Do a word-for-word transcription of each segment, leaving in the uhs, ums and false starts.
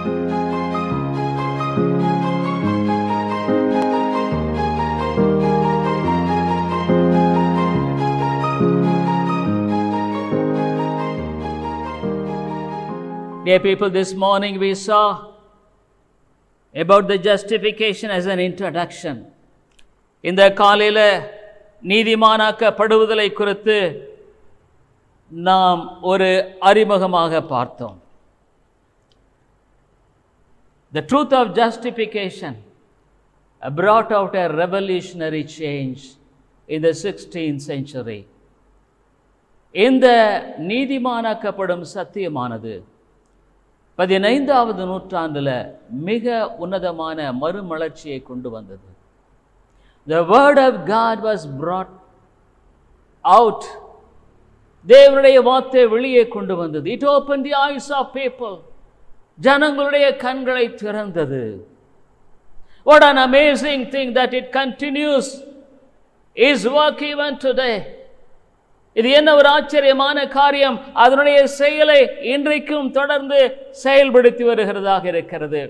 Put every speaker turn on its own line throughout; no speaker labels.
Dear people, this morning we saw about the justification as an introduction. இந்த காலையில நீதிமானாக்கப்படுவதை குறித்து நாம் ஒரு அறிமுகமாக பார்த்தோம். The truth of justification brought out a revolutionary change in the sixteenth century. இந்த நீதிமானாக்கப்படும் சத்தியமானது பதினைந்தாவது நூற்றாண்டுல மிக உன்னதமான மறுமலர்ச்சியை கொண்டு வந்தது. The word of God was brought out. தேவனுடைய வார்த்தை வெளியே கொண்டு வந்தது. It opened the eyes of people. ஜனங்களுடைய கண்களை திறந்தது. What an amazing thing that it continues His work even today. இது என்ன ஒரு ஆச்சரியமான காரியம். அதனுடைய செயலை இன்றைக்கும் தொடர்ந்து செயல்படுத்தி வருகிறதாக இருக்கிறது.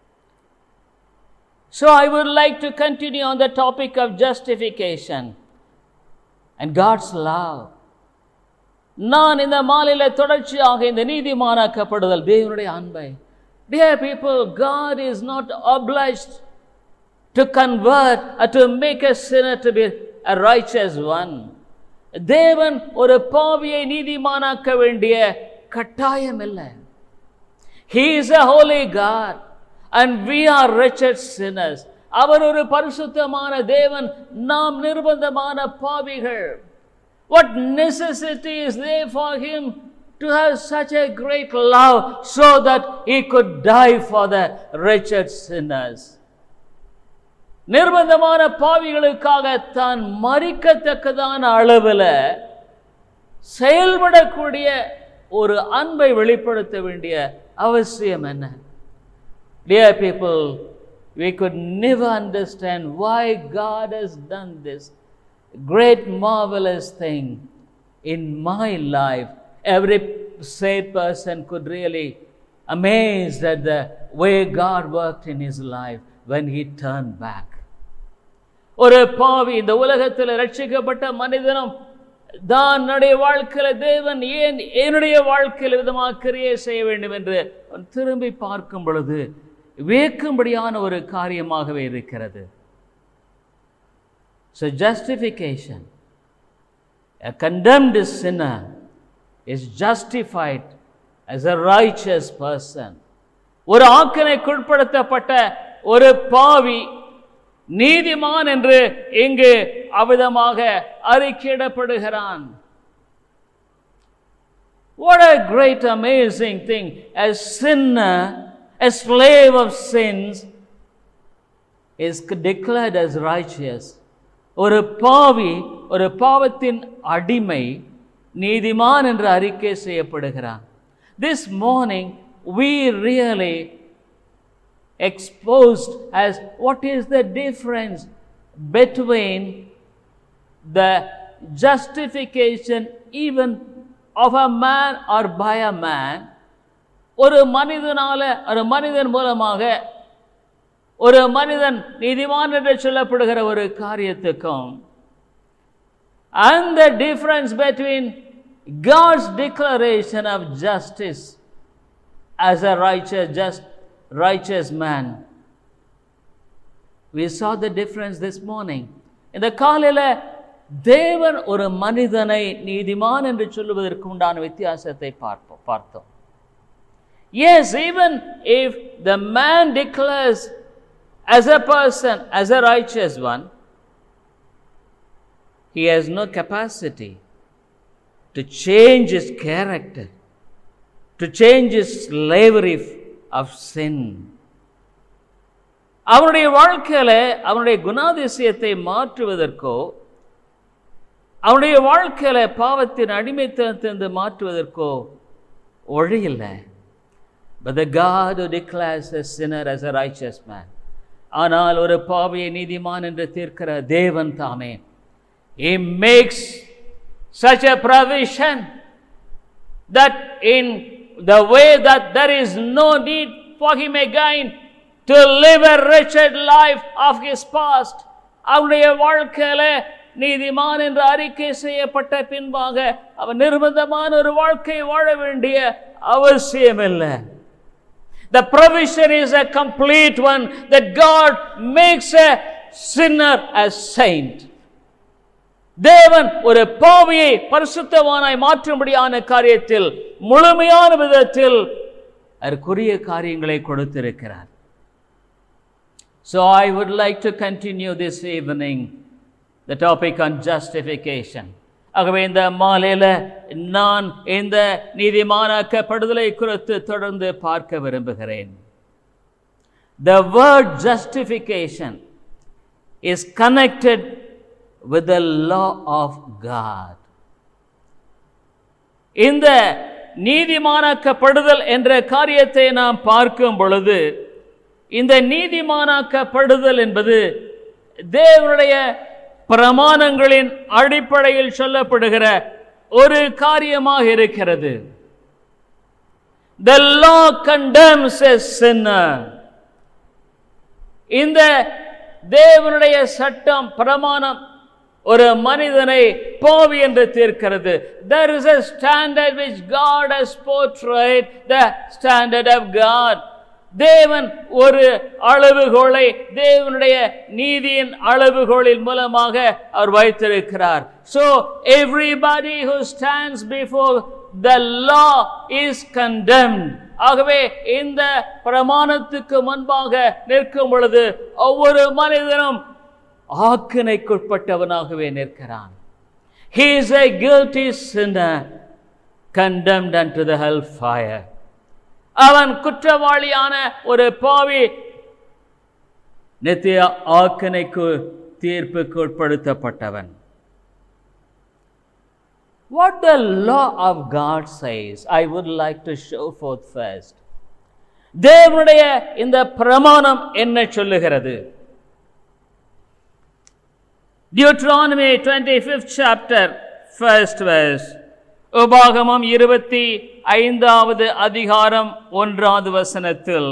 So I would like to continue on the topic of justification and God's love. நான் இந்த மாலையில தொடர்ச்சியாக இந்த நீதிமானாக்கப்படுதல் தேவனுடைய அன்பை. Dear people, God is not obliged to convert or to make a sinner to be a righteous one. தேவன் ஒரு பாவியை நீதிமானாக்க வேண்டிய கட்டாயம் இல்லை. He is a holy God and we are wretched sinners. அவர் ஒரு பரிசுத்தமான தேவன், நாம் நிர்பந்தமான பாவிகள். What necessity is there for him to have such a great love so that he could die for the wretched sinners? நிர்பந்தமான பாவிகளுக்காக தான் மரிக்கத்தக்கதான அளவில் செயல்படக்கூடிய ஒரு அன்பை வெளிப்படுத்த வேண்டிய அவசியம் என்ன? Dear people, we could never understand why God has done this great marvelous thing in my life. Every saved person could really amazed at the way God worked in his life when he turned back. ஒரு பாவி இந்த உலகத்தில் ரட்சிக்கப்பட்ட மனிதனும் தான் என்னுடைய வாழ்க்கையில தேவன் ஏன் என்னுடைய வாழ்க்கையில் விதமாக கிரியை செய்ய வேண்டும் என்று திரும்பி பார்க்கும் பொழுது வியக்கும்படியான ஒரு காரியமாகவே இருக்கிறது. So justification, a condemned sinner is justified as a righteous person. ஒரு ஆக்கினைக்குட்படுத்தப்பட்ட ஒரு பாவி நீதிமான் என்று இங்கு அவிதமாக அறிக்கையிடப்படுகிறான். What a great amazing thing. A sinner, a slave of sins is declared as righteous. ஒரு பாவி, ஒரு பாவத்தின் அடிமை நீதிமான் என்று அறிக்கை செய்யப்படுகிறான். This morning we really exposed as what is the difference between the justification even of a man or by a man. ஒரு மனிதனால ஒரு மனிதன் மூலமாக ஒரு மனிதன் நீதிமான் என்று சொல்லப்படுகிற ஒரு காரியத்துக்கும் and the difference between God's declaration of justice as a righteous just righteous man. We saw the difference this morning. இந்த காலையில தேவன் ஒரு மனிதனை நீதிமான் என்று சொல்லுவதற்கு உண்டான வித்தியாசத்தை பார்ப்போம் பார்த்தோம். Yes, even if the man declares as a person, as a righteous one, he has no capacity to change his character, to change his slavery of sin. அவனுடைய வாழ்க்கையில அவனுடைய குணாதிசயத்தை மாற்றுவதற்கோ அவனுடைய வாழ்க்கையில பாவத்தின் அடிமைத்தனத்திலிருந்து மாற்றுவதற்கோ வழி இல்லை. But the God who declares a sinner as a righteous man, ஆனால் ஒரு பாவியை நீதிமான் என்று தீர்க்கிற தேவன் தாமே, He makes such a provision that in the way that there is no need for him again to live a wretched life of his past. அவருடைய வாழ்க்கையில நீதிமான் என்று அறிக்கை செய்யப்பட்ட பின்பாக அவன் நிர்பந்தமான ஒரு வாழ்க்கை வாழ வேண்டிய அவசியம் இல்லை. The provision is a complete one, that God makes a sinner as saint. தேவன் ஒரு பாவியை பரிசுத்தவானாய் மாற்றும்படியான காரியத்தில் முழுமையான விதத்தில் அதற்குரிய காரியங்களை கொடுத்திருக்கிறார். So I would like to continue this evening the topic on justification. ஆகவே இந்த மாலையில நான் இந்த நீதிமானாக்கப்படுதலை குறித்து தொடர்ந்து பார்க்க விரும்புகிறேன். The word justification is connected with the law of God. இந்த நீதிமானாக்கப்படுதல் என்ற காரியத்தை நாம் பார்க்கும் பொழுது இந்த நீதிமானாக்கப்படுதல் என்பது தேவனுடைய பிரமாணங்களின் அடிப்படையில் சொல்லப்படுகிற ஒரு காரியமாக இருக்கிறது. The law condemns a sinner. இந்த தேவனுடைய சட்டம் பிரமாணம் ஒரு மனிதனை பாவி என்று தீர்க்கிறது. There is a standard which God has portrayed, the standard of God. தேவன் ஒரு அளவுகோலை தேவனுடைய நீதியின் அளவுகோலின் மூலமாக அவர் வைத்திருக்கிறார். So everybody who stands before the law is condemned. ஆகவே இந்த பிரமாணத்துக்கு முன்பாக நிற்கும் பொழுது ஒவ்வொரு மனிதனும் ஆக்கினைக்குட்பட்டவனாகவே நிற்கிறான். He is a guilty sinner condemned unto the hell fire. அவன் குற்றவாளியான ஒரு பாவி நித்திய ஆக்கினைக்கு தீர்ப்புக்கு உட்படுத்தப்பட்டவன். What the law of God says, I would like to show forth first. தேவனுடைய இந்த பிரமாணம் என்ன சொல்லுகிறது? Deuteronomy twenty-fifth chapter, first verse. உபாகமம் இருபத்தி ஐந்தாவது அதிகாரம் ஒன்றாவது வசனத்தில்,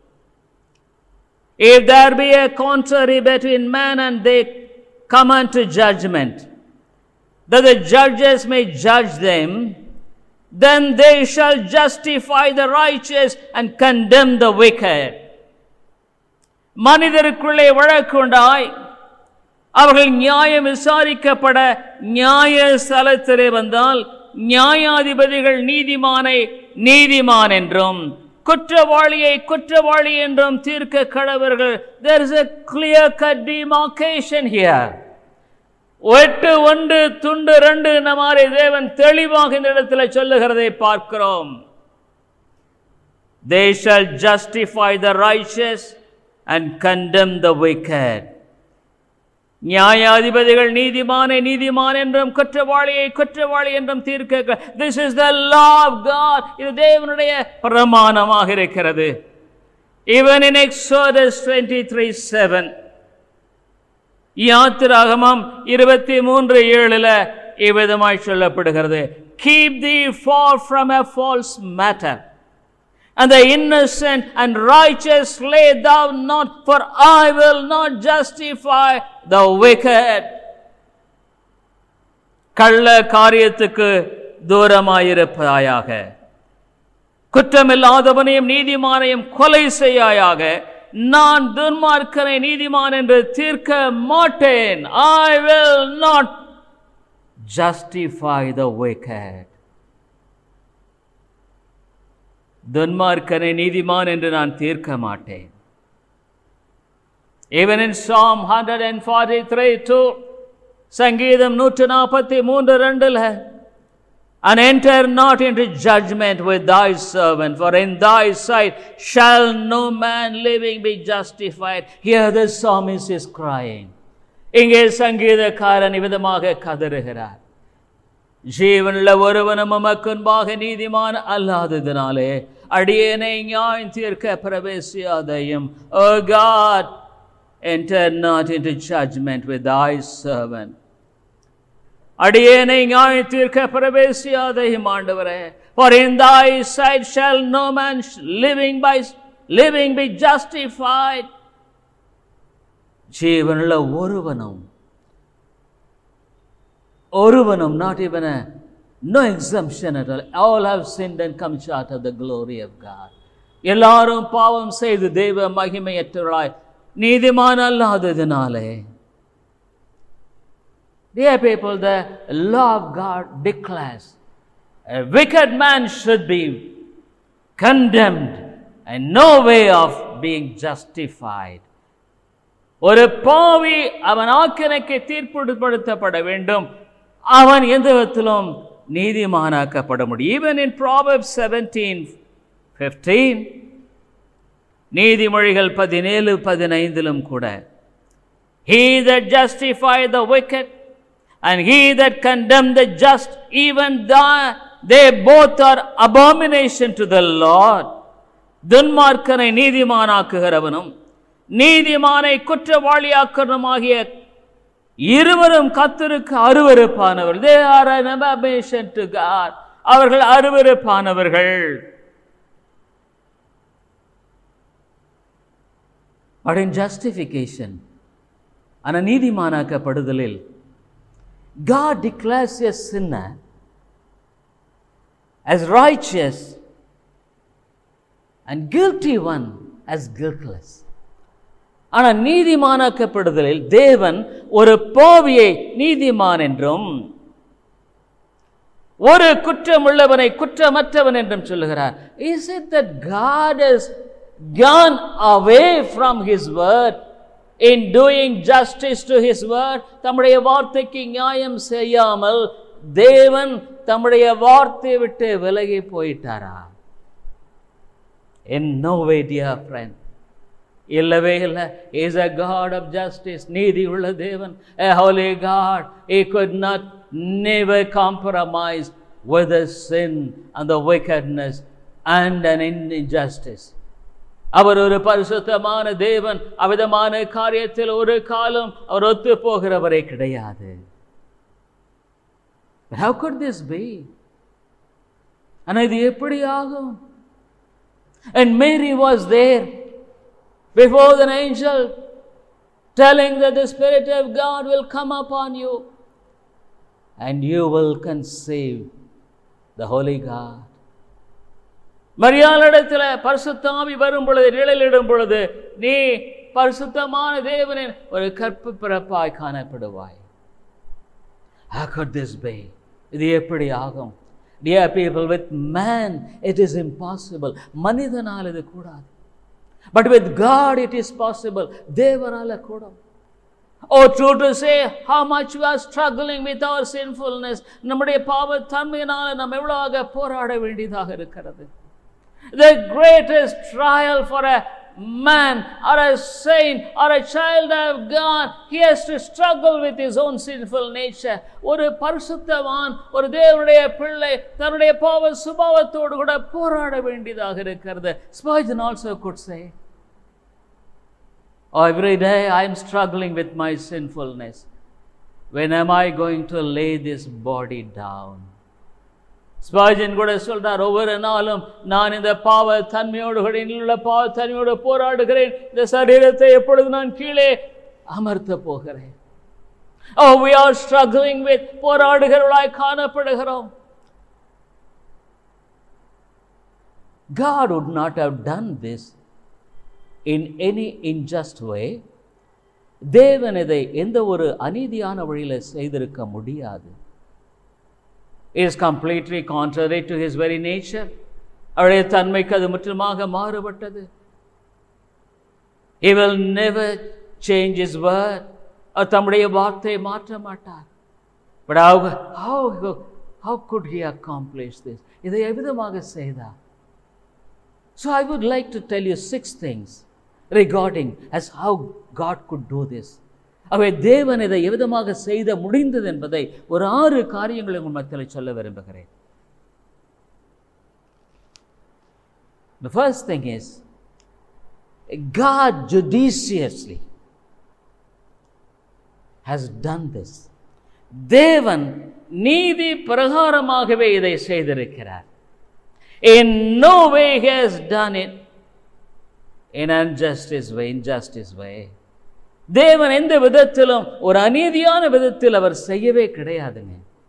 If there be a contrary between man and they come unto judgment, that the judges may judge them, then they shall justify the righteous and condemn the wicked. மனிதருக்குள்ளே வழக்குண்டாய் அவர்கள் நியாயம் விசாரிக்கப்பட நியாய ஸ்தலத்திலே வந்தால் நியாயாதிபதிகள் நீதிமானை நீதிமான் என்றும் குற்றவாளியை குற்றவாளி என்றும் தீர்க்க கடவர்கள். There is a clear cut demarcation here. எட்டு ஒன்று துண்டு ரெண்டு மாதிரி தேவன் தெளிவாக இந்த இடத்துல சொல்லுகிறதை பார்க்கிறோம். They shall justify the righteous and condemn the wicked. நியாயாதிபதிகள் நீதிமானை நீதிமான் என்றும் குற்றவாளியை குற்றவாளி என்றும் தீர்க்க. This is the law of God. இது தேவனுடைய பிரமாணமாக இருக்கிறது. Even in Exodus twenty-three seven, யாத்திராகமம் இருபத்தி மூன்று ஏழுல இவ்விதமாய் சொல்லப்படுகிறது, Keep thee far from a false matter, and the innocent and righteous slay thou not, for I will not justify the wicked. கள்ள காரியத்துக்கு தூரமாயிருப்பாயாக, குற்றமில்லாதவனையும் நீதிமானையும் கொலை செய்யாயாக, நான் துன்மார்க்கனை நீதிமான் என்று தீர்க்க மாட்டேன். I will not justify the wicked. துன்மார்க்கனை நீதிமான் என்று நான் தீர்க்க மாட்டேன். Even in Psalm one forty-three two, சங்கீதம் நூற்று நாற்பத்தி மூன்று ரெண்டுல, And enter not into judgment with thy servant, for in thy sight shall no man living be justified. Here the psalmist is crying. இங்கே சங்கீதக்காரன் விதமாக கதறுகிறார், ஜீவனுள்ள ஒருவனும் உமக்கு முன்பாக நீதிமான் அல்லாததினாலே அடியேனை நியாயம் தீர்க்க பிரவேசியாதையும். O God, enter not into judgment with thy servant. அடியேனை நியாயம் தீர்க்க பிரவேசியாதையும் ஆண்டவரே. For in thy sight shall no man living by living be justified. ஜீவனுள்ள ஒருவனும் ஒருவனும் not even a no exemption at all. All have sinned and come short of the glory of God. எல்லாரும் பாவம் செய்து தேவ மகிமையற்றவர்களாய் நீதிமான் அல்லாததினாலே. Dear people, the law of God declares a wicked man should be condemned and no way of being justified. ஒரு பாவி அவன் ஆக்கினைக்கு தீர்ப்புப்படுத்தப்பட வேண்டும், அவன் எந்த விதத்திலும் நீதிமானாக்கப்பட முடியும். Even in Proverbs seventeen fifteen, நீதிமொழிகள் பதினேழு பதினைந்திலும் கூட, he that justified the wicked and he that condemned the just, even though they both are abomination to the Lord. துன்மார்க்கனை நீதிமானாக்குகிறவனும் நீதிமானை குற்றவாளியாக்குறதுமாகிய இருவரும் கர்த்தருக்கு அருவருப்பானவர்கள். They are an abomination to God. அவர்கள் அருவருப்பானவர்கள். But in justification, ஆன நீதிமானாக்கப்படுதலில், God declares a sinner as righteous and guilty one as guiltless. ஆனால் நீதிமானாக்கப்படுதலில் தேவன் ஒரு பாவியை நீதிமான் என்றும் ஒரு குற்றம் உள்ளவனை குற்றமற்றவன் என்றும் சொல்லுகிறார். Is it that God has gone away from His word in doing justice to His word? தம்முடைய வார்த்தைக்கு நியாயம் செய்யாமல் தேவன் தம்முடைய வார்த்தையை விட்டு விலகி போயிட்டாரா? In no way, dear friend. இல்லவே இல்லை. He is a God of justice. நீதி உள்ள தேவன், a holy God. He could not never compromise with the sin and the wickedness and an injustice. அவர் ஒரு பரிசுத்தமான தேவன். அவ்விதமான காரியத்தில் ஒரு காலம் அவர் ஒத்து போகிறவரே கிடையாது. But how could this be? ஆனால் இது எப்படி ஆகும்? And Mary was there before the angel telling that the Spirit of God will come upon you and you will conceive the Holy God. மரியாளிடத்தில் பரிசுத்த ஆவி வரும் பொழுது, நிழலிடும் பொழுது, நீ பரிசுத்தமான தேவனின் ஒரு கற்பு பிறப்பாய் காணப்படுவாய். How could this be? இது எப்படி ஆகும்? Dear people, with man it is impossible. மனிதனால் இது கூடாது. But with God it is possible. தேவனால கூடும். Oh, true to say, how much we are struggling with our sinfulness. நம்முடைய பாவ தன்மையினால நாம் எவ்வளவாக போராட வேண்டியதாக இருக்கிறது. The greatest trial for a man or a saint or a child of God, he has to struggle with his own sinful nature. ஒரு பரிசுத்தவான், ஒரு தேவனுடைய பிள்ளை தன்னுடைய பாவ சுபாவத்தோடு கூட போராட வேண்டியதாக இருக்கிறது. Spurgeon also could say, oh, every day I am struggling with my sinfulness. When am I going to lay this body down? Spurgeon கூட சொல்றார், ஒவ்வொரு நாளும் நான் இந்த பாவ தன்மையோடு உள்ள பாவ தன்மையோடு போராடுகிறேன். இந்த சரீரத்தை எப்பொழுது நான் கீழே அமர்த்த போகிறேன். Oh, we are struggling with, போராடுகிறவர்களாய் காணப்படுகிறோம். God would not have done this in any unjust way. தேவன் இதை எந்த ஒரு அநீதியான வழியில செய்திருக்க முடியாது. It is completely contrary to His very nature. அவருடைய தன்மைக்கு அது முற்றிலுமாக மாறுபட்டது. He will never change His word. அவர் தம்முடைய வார்த்தையை மாற்ற மாட்டார். But how, how, how could He accomplish this? இதை எவ்விதமாக செய்தார்? So I would like to tell you six things regarding as how God could do this. அவை தேவன் இதை எவ்விதமாக செய்த முடிந்தது என்பதை ஒரு ஆறு காரியங்களை உங்கள் மத்தியில் சொல்ல விரும்புகிறேன். The first thing is, God judiciously has done this. தேவன் நீதி பிரகாரமாகவே இதை செய்திருக்கிறார். In no way He has done it in injustice way, injustice way. தேவன் எந்த விதத்திலும் ஒரு அநீதியான விதத்தில் அவர் செய்யவே கிடையாதுங்க.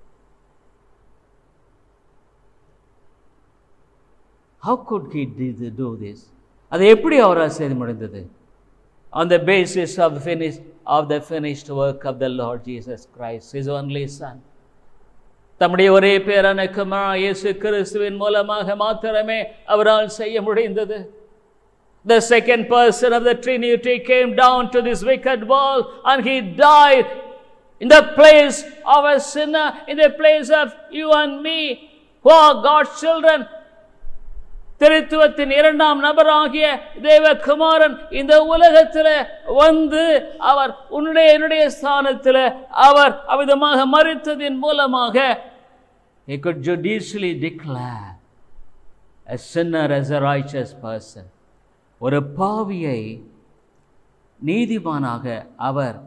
How could he do this? அதை எப்படி அவரால் செய்து முடிந்தது? On the basis of the finished of the finished work of the Lord Jesus Christ, his only son. தம்முடைய ஒரே பேரான குமாரன் இயேசு கிறிஸ்துவின் மூலமாக மாத்திரமே அவரால் செய்ய முடிந்தது. The second person of the Trinity came down to this wicked world and he died in the place of a sinner, in the place of you and me, who are God's children. திருத்துவத்தின் இரண்டாம் நபராகிய தேவகுமாரன் இந்த உலகத்தில் வந்து அவர் உன்னுடைய என்னுடைய ஸ்தானத்தில் அவர் அவ்விதமாக மரித்ததின் மூலமாக he could judicially declare a sinner as a righteous person. ஒரு பாவியை நீதிமானாக அவர்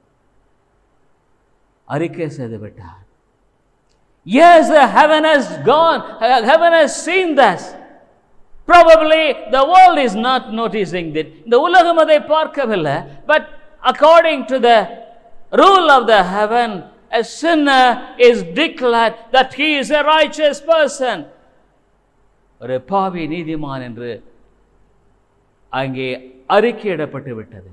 அறிக்கை செய்து விட்டார். Yes, the heaven has gone, heaven has seen this. Probably the world is not noticing that. இந்த உலகம் அதை பார்க்கவில்லை. But according to the rule of the heaven, a sinner is declared that he is a righteous person. ஒரு பாவி நீதிமான் என்று அங்கே அறிக்கையிடப்பட்டு விட்டது.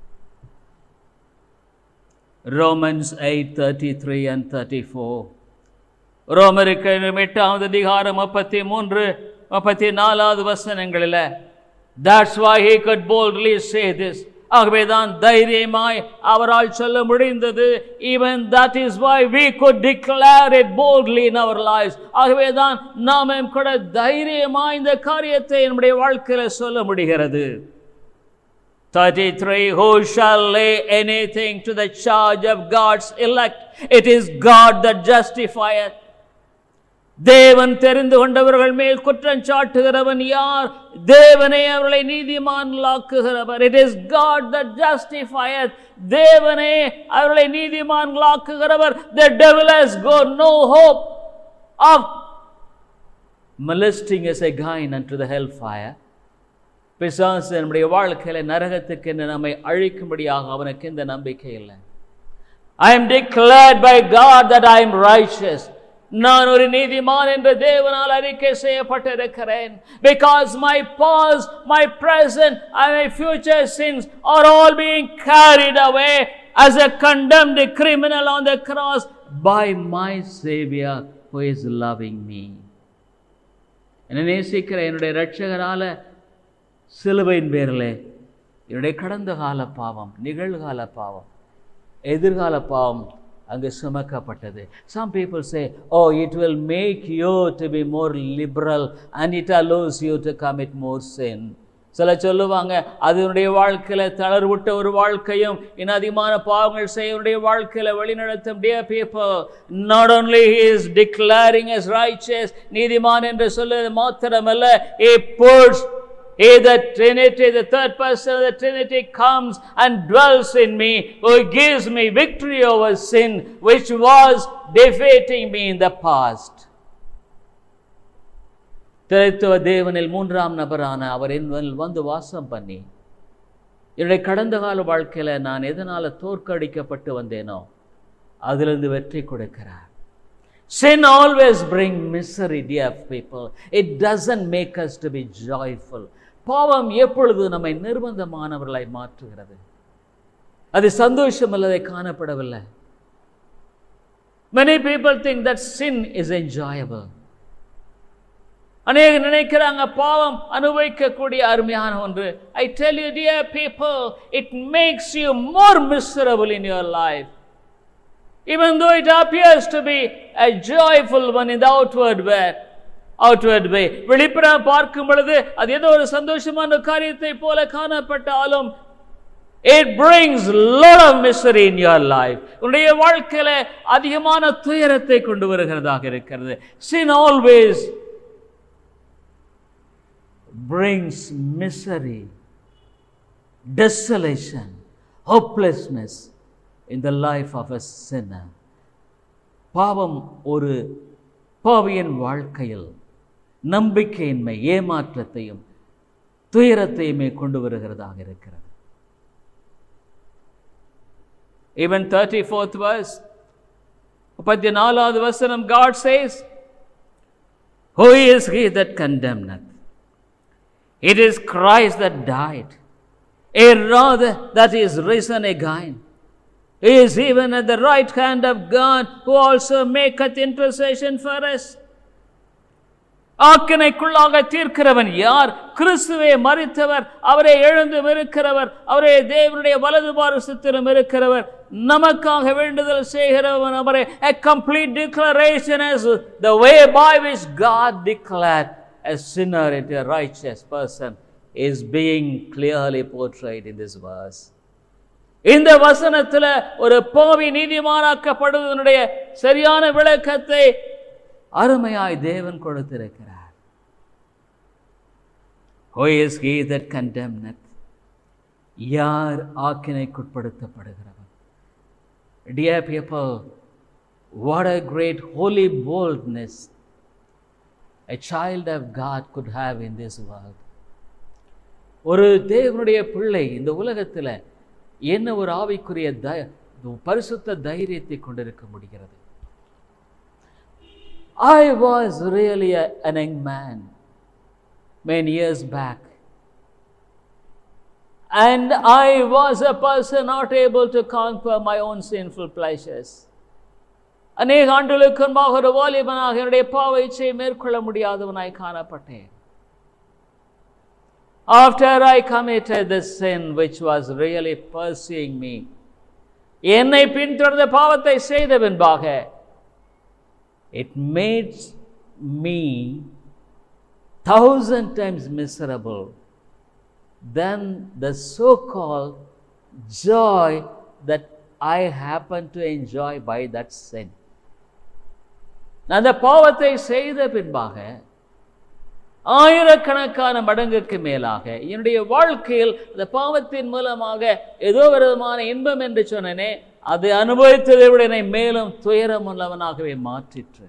Romans eight thirty-three and thirty-four. ரோமருக்கு எட்டாவது அதிகாரம் முப்பத்தி மூன்று முப்பத்தி நாலாவது வசனங்களில் that's why he could boldly say this. ஆகவேதான் தைரியமாய் அவரால் சொல்ல முடிந்தது. even that is why we could declare it boldly in our lives. ஆகவேதான் நாமும் கூட தைரியமாய் இந்த காரியத்தை நம்முடைய வாழ்க்கையில சொல்ல முடிகிறது. thirty-three. Who shall lay anything to the charge of God's elect? It is God that justifieth. தேவன் தெரிந்து கொண்டவர்கள் மேல் குற்றம் சாட்டுகிறவன் யார்? தேவனே அவர்களை நீதிமான்களாக்குகிறவர். It is God that justifieth. தேவனே அவர்களை நீதிமான்களாக்குகிறவர். The devil has got no hope of molesting us again unto the hellfire. பிசாசு நம்முடைய வாழ்க்கையில நரகத்துக்கு என்று நம்மை அழிக்கும்படியாக அவனுக்கு இந்த நம்பிக்கை இல்லை. I am declared by God that I am righteous. நான் ஒரு நீதிமான் என்று தேவனால் அறிக்கை செய்யப்பட்டிருக்கிறேன். Because my past, my present and my future sins are all being carried away as a condemned criminal on the cross by my Savior who is loving me. என்னை நேசிக்கிற என்னுடைய இரட்சகரால சிலுவையின் பேரிலே என்னுடைய கடந்த கால பாவம், நிகழ்கால பாவம், எதிர்கால பாவம் அங்கு சுமக்கப்பட்டது. Some people say, oh, it will make you to be more liberal and it allows you to commit more sin. சில சொல்லுவாங்க அதனுடைய வாழ்க்கையில தளர்வுட்ட ஒரு வாழ்க்கையும் இன்னும் அதிகமான பாவங்கள் செய்ய வாழ்க்கையில வழிநடத்தும். Dear people, not only he is declaring as righteous, நீதிமான் என்று சொல்வது மாத்திரமல்ல, he puts He, the Trinity, the third person of the Trinity comes and dwells in me, who gives me victory over sin, which was defeating me in the past. திரைத்துவ தேவனில் மூன்றாம் நபரான அவர் என்னில் வந்து வாசம் பண்ணி என்னுடைய கடந்த கால வாழ்க்கையில நான் எதனால தோற்கடிக்கப்பட்டு வந்தேனோ அதிலிருந்து வெற்றி கொடுக்கிறார். Sin always brings misery, dear people. It doesn't make us to be joyful. பாவம் எப்பொழுது நம்மை நிர்பந்தமானவர்களாய் மாற்றுகிறது. அது சந்தோஷம் அல்லதை காணப்படவில்லை. Many people think that sin is enjoyable. அநேகர் நினைக்கிறாங்க பாவம் அனுபவிக்கக்கூடிய அருமையான ஒன்று. I tell you, dear people, it makes you more miserable in your life. Even though it appears to be a joyful one in the outward way, outward way. வெளிப்புறம் பார்க்கும் பொழுது அது ஏதோ ஒரு சந்தோஷமான காரியத்தை போல காணப்பட்டாலும் it brings lot of misery in your life. உன்னுடைய வாழ்க்கையில அதிகமான துயரத்தை கொண்டு வருகிறதாக இருக்கிறது. Sin always brings misery, desolation, hopelessness in the life of a sinner. பாவம் ஒரு பாவியின் வாழ்க்கையில் நம்பிக்கையின்மை, ஏமாற்றத்தையும் துயரத்தையுமே கொண்டு வருகிறதாக இருக்கிறது. Even thirty-fourth verse, முப்பத்தி நாலாவது வசனம், God says, who is he that condemneth? It is Christ that died, a rather that is risen again. He is even at the right hand of God, who also maketh intercession for us. ஆக்கினைக்குள்ளாக தீர்க்கிறவன் யார்? கிறிஸ்துவே மரித்தவர், அவரே எழுந்தும் இருக்கிறவர், அவரே தேவனுடைய வலது பாரசத்திலும் இருக்கிறவர், நமக்காக வேண்டுதல் செய்கிறவன் அவரே. A complete declaration as the way by which God declared a sinner into a righteous person is being clearly portrayed in this verse. இந்த வசனத்தில் ஒரு பாவி நீதிமானாக்கப்படுவதனுடைய சரியான விளக்கத்தை அருமையாய் தேவன் கொடுத்திருக்கிறார். Who is he that condemneth? யார் ஆக்கினைக்குட்படுத்தப்படுகிறவர்? Dear people, what a great holy boldness a child of God could have in this world. ஒரு தேவனுடைய பிள்ளை இந்த உலகத்தில் என்ன ஒரு ஆவிக்குரிய பரிசுத்த தைரியத்தை கொண்டிருக்க முடிகிறது. I was really a, an young man many years back, and I was a person not able to conquer my own sinful pleasures. அநேக ஆண்டுகளுக்கு முன்பாக ஒரு வாலிபனாக என்னுடைய பாவ இச்சையை மேற்கொள்ள முடியாதவனாய் காணப்பட்டேன். After I committed the sin which was really pursuing me, என்னை பின்தொடர்ந்த பாவத்தை செய்த பின்பாக, it made me thousand times miserable than the so-called joy that I happened to enjoy by that sin. நான் அந்த பாவத்தை செய்த பின்பாக ஆயிரக்கணக்கான மடங்குக்கு மேலாக என்னுடைய வாழ்க்கையில் அந்த பாவத்தின் மூலமாக ஏதோ விதமான இன்பம் என்று சொன்னனே, அதை அனுபவித்ததை விட என்னை மேலும் துயரம் உள்ளவனாகவே மாற்றிற்று.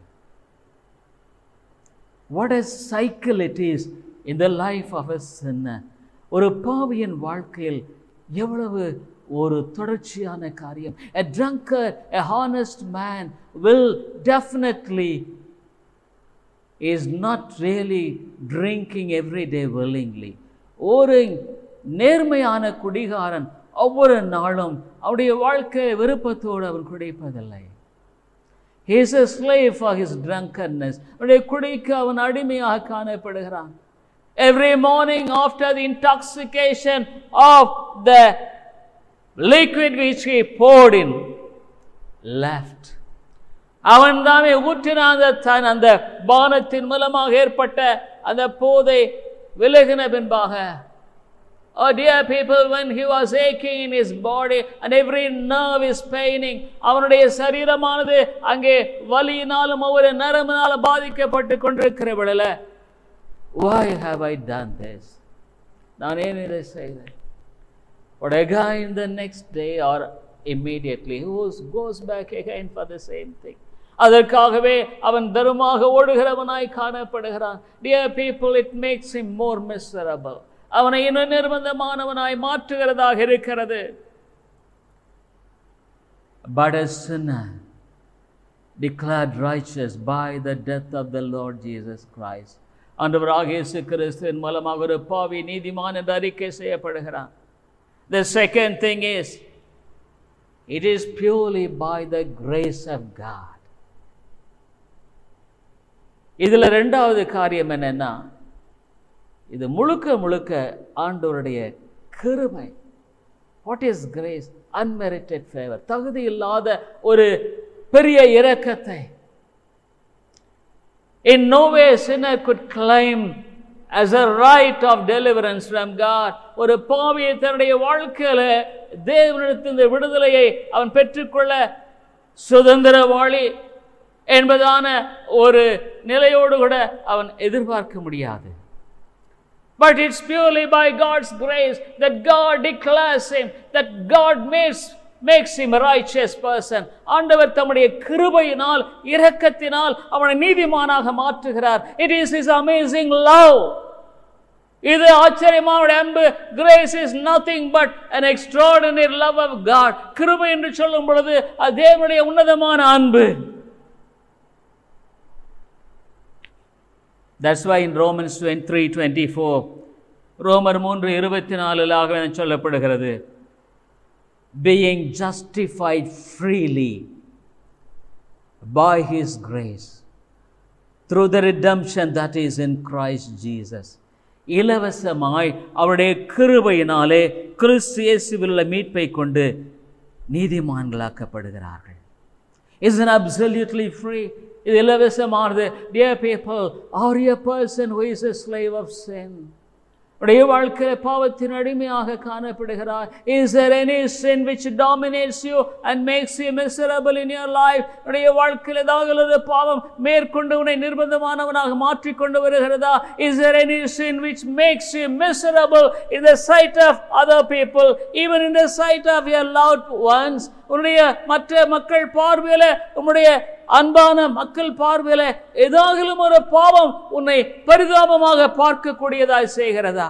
What a cycle it is in the life of a sinner. ஒரு பாவியின் வாழ்க்கையில் எவ்வளவு ஒரு தொடர்ச்சியான காரியம். A drunkard, a honest man will definitely is not really drinking every day willingly. ஒரு நேர்மையான குடிகாரன் ஒவ்வொரு நாளும் அவருடைய வாழ்க்கை விருப்பத்தோடு அவன் குடிப்பதில்லை. He is a slave for his drunkenness. அவனுடைய குடிக்கு அவன் அடிமையாக காணப்படுகிறான். Every morning after the intoxication of the liquid which he poured in, left. அவன் தாமே ஊற்றினான் தன் அந்த பானத்தின் மூலமாக ஏற்பட்ட அந்த போதை விலகின பின்பாக, oh dear people, when he was aching in his body and every nerve is paining, அவனுடைய சரீரமானது அங்கே வலியினாலும் ஒவ்வொரு நரம்பினாலும் பாதிக்கப்பட்டு கொண்டிருக்கிற வேளையில, why have I done this? நான் ஏன் இதை செய்தேன்? But again the next day or immediately he goes back again for the same thing. அதற்காகவே அவன் தருமாக ஓடுகிறவனாய் காணப்படுகிறான். Dear people, it makes him more miserable. அவனை இன்னும் நிர்பந்தமானவனாய் மாற்றுகிறதாக இருக்கிறது. But a sinner declared righteous by the death of the Lord Jesus Christ. ஆண்டவராகிய இயேசு கிறிஸ்துவின் மூலமாக ஒரு பாவி நீதிமான் என்று அறிக்கை செய்யப்படுகிறான். The second thing is, it is purely by the grace of God. இதில் ரெண்டாவது காரியம் என்னன்னா, இது முழுக்க முழுக்க ஆண்டவருடைய கிருபை. What is grace? Unmerited favor. தகுதி இல்லாத ஒரு பெரிய இரக்கத்தை. In no way a sinner could claim as a right of deliverance from God. ஒரு பாவியை தன்னுடைய வாழ்க்கையில தேவனிடத்திலிருந்து விடுதலையை அவன் பெற்றுக்கொள்ள சுதந்திரவாளி என்பதான ஒரு நிலையோடு கூட அவன் எதிர்பார்க்க முடியாது. But it's purely by God's grace that God declares him, that God makes makes him a righteous person. ஆண்டவர் தம்முடைய கிருபையினால் இரக்கத்தினால் அவனை நீதிமானாக மாற்றுகிறார். It is his amazing love. இது ஆச்சரியமான அன்பு. Grace is nothing but an extraordinary love of God. கிருபை என்று சொல்லும் பொழுது அது தேவனுடைய உன்னதமான அன்பு. That's why in Romans three twenty-four, ரோமர் மூன்று இருபத்தி நான்காக சொல்லப்படுகிறது, being justified freely by his grace through the redemption that is in Christ Jesus. இலவசமாய் அவருடைய கிருபையினாலே கிறிஸ்து இயேசுவில் உள்ள மீட்பை கொண்டு நீதிமான்களாக்கப்படுகிறார்கள். It's an absolutely free. இது இலவசமானது. Dear people, are you a person who is a slave of sin? உடைய வாழ்க்கையில் பாவத்தின் அடிமையாக காணப்படுகிறார். Is there any sin which dominates you and makes you miserable in your life? உடைய வாழ்க்கையில் ஏதாவது பாவம் மேற்கொண்டு உன்னை நிர்பந்தமானவனாக மாற்றிக்கொண்டு வருகிறதா? Is there any sin which makes you miserable in the sight of other people, even in the sight of your loved ones? உன்னுடைய மற்ற மக்கள் பார்வையில, உன்னுடைய அன்பான மக்கள் பார்வையில ஏதாகிலும் ஒரு பாவம் உன்னை பரிதாபமாக பார்க்கக்கூடியதாய் செய்கிறதா?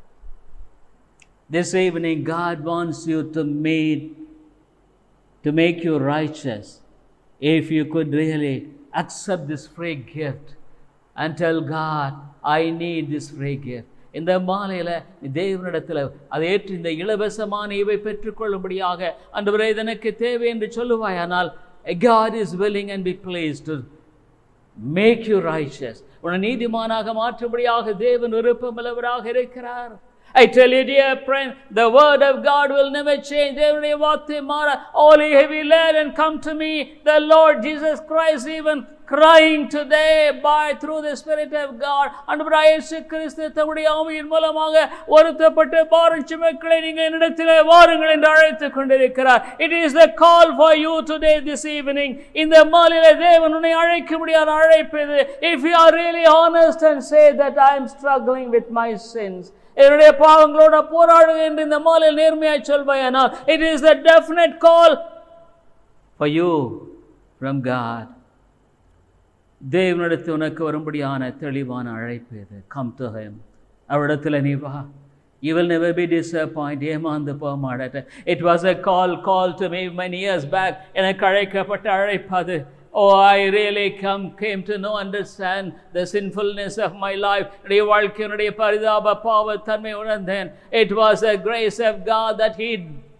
This evening God wants you to make to make you righteous. If you could really accept this free gift and tell God, I need this free gift. இந்த மாலையில தேவனிடத்தில் அதை ஏற்று இந்த இலவசமான இவை பெற்றுக்கொள்ளும்படியாக, ஆண்டவரே இது எனக்கு தேவை என்று சொல்லுவாயானால், God is willing and be pleased to make you righteous. உன்னை நீதிமானாக மாற்றும்படியாக தேவன் விருப்பமுள்ளவராக இருக்கிறார். I tell you, dear friend, the word of God will never change. தேவனுடைய வார்த்தை மாற. All ye heavy laden and come to me. The Lord Jesus Christ even crying today by through the Spirit of God. ஆண்டவராகிய இயேசு கிறிஸ்து தம்முடைய ஆவியின் மூலமாக வருத்தப்பட்டு பாரம் சுமக்கிறவர்களே, நீங்கள் என்னிடத்திலே வாருங்கள் என்று அழைத்துக் கொண்டிருக்கிறார். It is the call for you today, this evening. இந்த மாலையிலே தேவன் உன்னை அழைக்கும்படியான அழைப்பு இது. If you are really honest and say that I am struggling with my sins, என்னுடைய பாவங்களோட போராடுவேன் என்று இந்த மாலையில் நேர்மையாய் சொல்வாயானால், it is the definite call for you from God. தேவனிடத்தில் உனக்கு வரும்படியான தெளிவான அழைப்பு இது. Come to him. அவரிடத்தில் நீ வா. You will never be disappointed. ஏமாந்து போக மாட்டாய். It was a call call to me many years back. எனக்கு அழைக்கப்பட்ட அழைப்பது. Oh, I really come came to know understand the sinfulness of my life. என்னுடைய வாழ்க்கையினுடைய பரிதாப பாவத்தன்மை உணர்ந்தேன். It was a grace of God that he